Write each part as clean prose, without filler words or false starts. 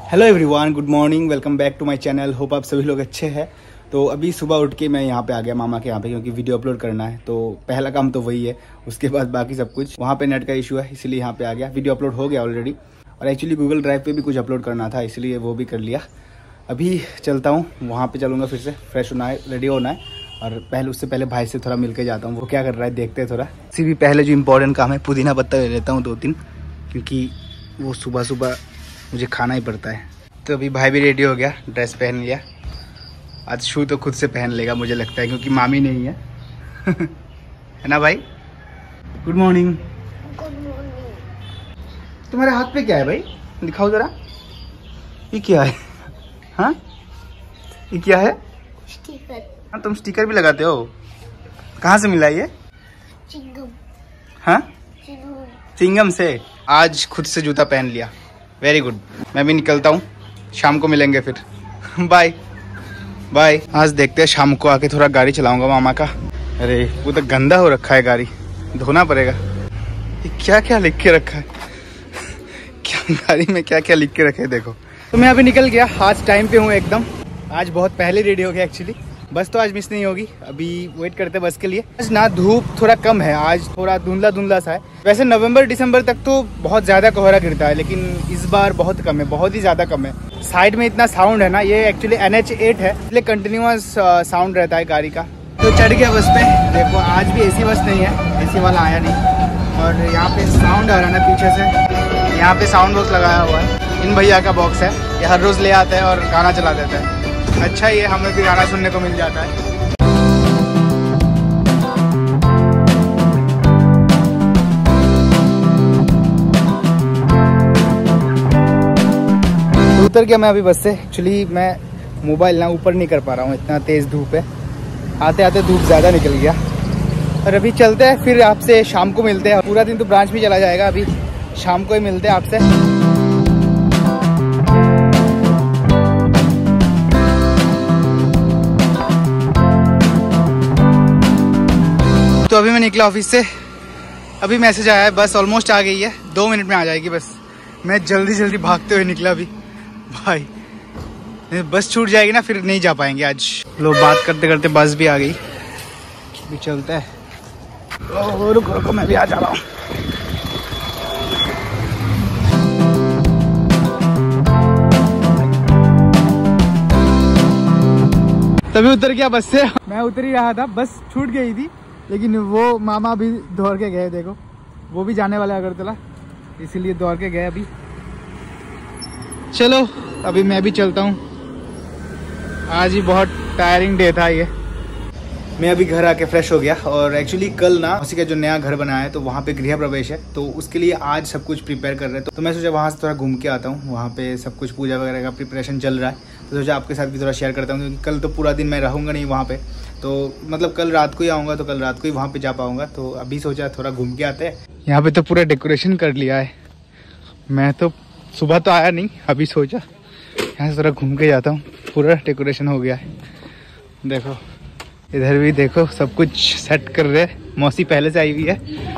Hello everyone, good morning, welcome back to my channel. Hope आप सभी लोग अच्छे हैं। तो अभी सुबह उठ के मैं यहाँ पे आ गया मामा के यहाँ पे, क्योंकि वीडियो अपलोड करना है। तो पहला काम तो वही है, उसके बाद बाकी सब कुछ। वहाँ पे नेट का इशू है, इसलिए यहाँ पे आ गया। वीडियो अपलोड हो गया ऑलरेडी, और एक्चुअली गूगल ड्राइव पे भी कुछ अपलोड करना था, इसलिए वो भी कर लिया। अभी चलता हूँ, वहाँ पर चलूँगा, फिर से फ्रेश होना है, रेडी होना है, और उससे पहले भाई से थोड़ा मिल के जाता हूँ। वो क्या कर रहा है देखते हैं थोड़ा। इसी भी पहले जो इंपॉर्टेंट काम है, पुदीना पत्ता ले लेता हूँ 2-3, क्योंकि वो सुबह सुबह मुझे खाना ही पड़ता है। तो अभी भाई भी रेडी हो गया, ड्रेस पहन लिया। आज शू तो खुद से पहन लेगा मुझे लगता है, क्योंकि मामी नहीं है है ना भाई। Good morning. Good morning. तुम्हारे हाथ पे क्या है भाई, दिखाओ जरा। ये क्या है? हाँ, ये क्या है? स्टिकर। हाँ, तुम स्टिकर भी लगाते हो? कहाँ से मिला ये? चिंगम। हाँ, चिंगम से। आज खुद से जूता पहन लिया, वेरी गुड। मैं भी निकलता हूँ, शाम को मिलेंगे फिर। Bye bye. आज देखते हैं, शाम को आके थोड़ा गाड़ी चलाऊंगा मामा का। अरे वो तो गंदा हो रखा है, गाड़ी धोना पड़ेगा। ये क्या क्या लिख के रखा है क्या गाड़ी में क्या क्या लिख के रखे है, देखो। तो मैं अभी निकल गया, आज टाइम पे हूँ एकदम। आज बहुत पहले रेडी हो गया एक्चुअली। बस तो आज मिस नहीं होगी, अभी वेट करते हैं बस के लिए। आज ना धूप थोड़ा कम है, आज थोड़ा धुंधला धुंधला सा है। वैसे नवंबर दिसंबर तक तो बहुत ज़्यादा कोहरा गिरता है, लेकिन इस बार बहुत कम है, बहुत ही ज़्यादा कम है। साइड में इतना साउंड है ना, ये एक्चुअली NH8 है, इसलिए कंटिन्यूअस साउंड रहता है गाड़ी का। तो चढ़ गया बस पे। देखो आज भी AC बस नहीं है, AC वाला आया नहीं। और यहाँ पे साउंड आ रहा है ना पीछे से, यहाँ पे साउंड बॉक्स लगाया हुआ है, इन भैया का बॉक्स है। ये हर रोज़ ले आता है और गाना चला देता है। अच्छा, ये हमें भी गाना सुनने को मिल जाता है। तो उतर गया मैं अभी बस से। एक्चुअली मैं मोबाइल ना ऊपर नहीं कर पा रहा हूँ, इतना तेज़ धूप है। आते आते धूप ज़्यादा निकल गया। और अभी चलते हैं, फिर आपसे शाम को मिलते हैं। पूरा दिन तो ब्रांच भी चला जाएगा, अभी शाम को ही मिलते हैं आपसे। तो अभी मैं निकला ऑफिस से, अभी मैसेज आया है, बस ऑलमोस्ट आ गई है, 2 मिनट में आ जाएगी बस। मैं जल्दी जल्दी भागते हुए निकला अभी भाई, बस छूट जाएगी ना, फिर नहीं जा पाएंगे आज। लोग बात करते करते बस भी आ गई, अभी चलते हैं। रुको रुको, मैं भी आ जा रहा हूँ। तभी उतर गया बस से। मैं उतर ही रहा था, बस छूट गई थी, लेकिन वो मामा भी दौड़ के गए। देखो, वो भी जाने वाले अगरतला, इसीलिए दौड़ के गए अभी। चलो अभी मैं भी चलता हूँ, आज ही बहुत टायरिंग डे था ये। मैं अभी घर आके फ्रेश हो गया, और एक्चुअली कल ना उसी का जो नया घर बनाया है, तो वहाँ पे गृह प्रवेश है, तो उसके लिए आज सब कुछ प्रिपेयर कर रहे हैं। तो मैं सोचा वहाँ से थोड़ा घूम के आता हूँ, वहाँ पे सब कुछ पूजा वगैरह का प्रिपरेशन चल रहा है, तो सोचा आपके साथ भी थोड़ा शेयर करता हूँ, क्योंकि कल तो पूरा दिन मैं रहूँगा नहीं वहाँ पे। तो मतलब कल रात को ही आऊँगा, तो कल रात को ही वहाँ पे जा पाऊँगा। तो अभी सोचा थोड़ा घूम के आते हैं। यहाँ पे तो पूरा डेकोरेशन कर लिया है, मैं तो सुबह तो आया नहीं, अभी सोचा यहाँ से थोड़ा घूम के जाता हूँ। पूरा डेकोरेशन हो गया है, देखो इधर भी देखो, सब कुछ सेट कर रहे हैं। मौसी पहले से आई हुई है।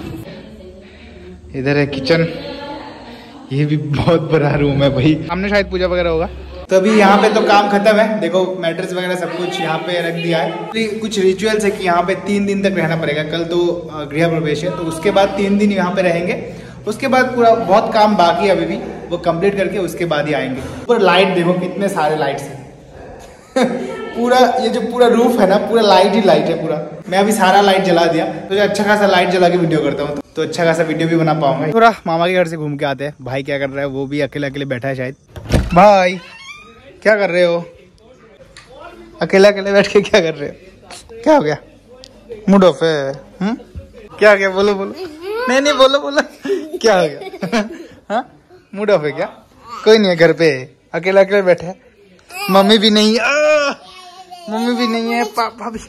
इधर है किचन, ये भी बहुत बड़ा रूम है भाई, सामने शायद पूजा वगैरह होगा। तो अभी यहाँ पे तो काम खत्म है, देखो मैट्रेस वगैरह सब कुछ यहाँ पे रख दिया है। कुछ रिचुअल्स है कि यहाँ पे 3 दिन तक रहना पड़ेगा। कल तो गृह प्रवेश है, तो उसके बाद 3 दिन यहाँ पे रहेंगे। उसके बाद पूरा बहुत काम बाकी है अभी भी, वो कंप्लीट करके उसके बाद ही आएंगे। पूरा लाइट देखो, कितने सारे लाइट्स हैं पूरा ये जो पूरा रूफ है ना, पूरा लाइट ही लाइट है पूरा। मैं अभी सारा लाइट जला दिया, तो अच्छा खासा लाइट जला के वीडियो करता हूँ, तो अच्छा खासा वीडियो भी बना पाऊंगा। थोड़ा मामा के घर से घूम के आते हैं। भाई क्या कर रहा है, वो भी अकेले अकेले बैठा है शायद। भाई क्या कर रहे हो, अकेले अकेले बैठ के क्या कर रहे हो? क्या हो गया, मूड ऑफ है? क्या हो गया, बोलो बोलो। नहीं बोलो बोलो, क्या हो गया? हाँ, मूड ऑफ है क्या? कोई नहीं है घर पे, अकेले अकेले बैठे है। मम्मी भी नहीं है, मम्मी भी नहीं है, पापा भी।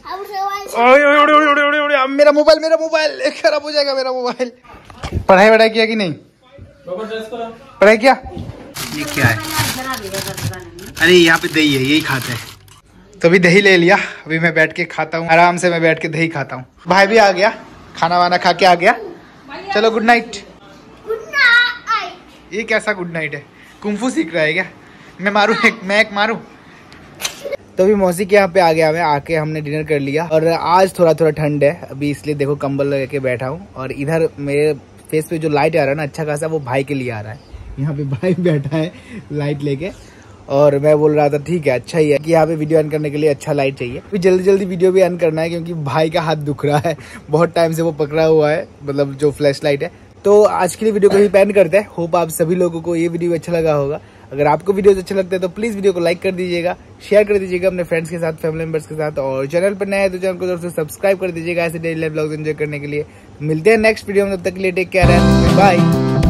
मेरा मोबाइल खराब हो जाएगा, मेरा मोबाइल। पढ़ाई वढ़ाई किया कि नहीं? पढ़ाई किया? ये क्या है? अरे यहाँ पे दही है, यही खाते हैं। तो अभी दही ले लिया, अभी मैं बैठ के खाता हूँ, आराम से मैं बैठ के दही खाता हूँ। भाई भी आ गया, खाना वाना खा के आ गया। चलो गुड नाइट। ये कैसा गुड नाइट है? कुंफू सीख रहा है क्या? मैं मारूं मैं एक मारूं। तो अभी मौसी के यहाँ पे आ गया मैं, आके हमने डिनर कर लिया और आज थोड़ा थोड़ा ठंड है अभी, इसलिए देखो कंबल लगा के बैठा हूँ। और इधर मेरे फेस पे जो लाइट आ रहा है ना अच्छा खासा, वो भाई के लिए आ रहा है। यहाँ पे भाई बैठा है लाइट लेके, और मैं बोल रहा था ठीक है अच्छा ही है कि यहाँ पे वीडियो ऑन करने के लिए अच्छा लाइट चाहिए। अभी जल्दी जल्दी वीडियो भी ऑन करना है क्योंकि भाई का हाथ दुख रहा है, बहुत टाइम से वो पकड़ा हुआ है, मतलब जो फ्लैश लाइट है। तो आज के लिए वीडियो को ही पेंड करते हैं। होप आप सभी लोगों को ये वीडियो अच्छा लगा होगा। अगर आपको वीडियोस अच्छे लगते हैं तो प्लीज वीडियो को लाइक कर दीजिएगा, शेयर कर दीजिएगा अपने फ्रेंड्स के साथ, फैमिली मेंबर्स के साथ, और चैनल पर नया है तो चैनल को जरूर से सब्सक्राइब कर दीजिएगा ऐसे डेली लाइफ व्लॉग्स एंजॉय करने के लिए। मिलते हैं नेक्स्ट वीडियो में, तब तक के लिए टेक केयर एंड बाय।